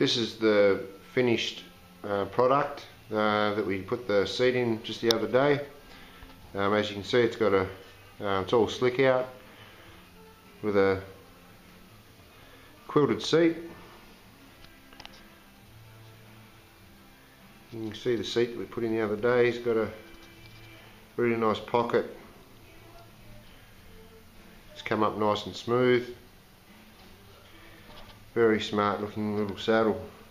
This is the finished product that we put the seat in just the other day. As you can see, it's got a it's all slick out with a quilted seat. You can see the seat that we put in the other day. It's got a really nice pocket. It's come up nice and smooth. Very smart looking little saddle.